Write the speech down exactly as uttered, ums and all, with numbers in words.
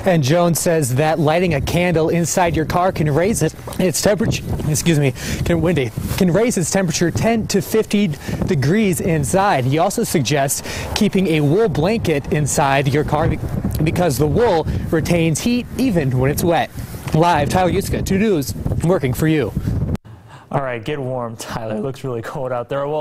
And Jones says that lighting a candle inside your car can raise it, its temperature, excuse me, can, windy, can raise its temperature ten to fifty degrees inside. He also suggests keeping a wool blanket inside your car because the wool retains heat even when it's wet. Live, Tyler Yuska, two News, working for you. All right, get warm, Tyler. It looks really cold out there. Well,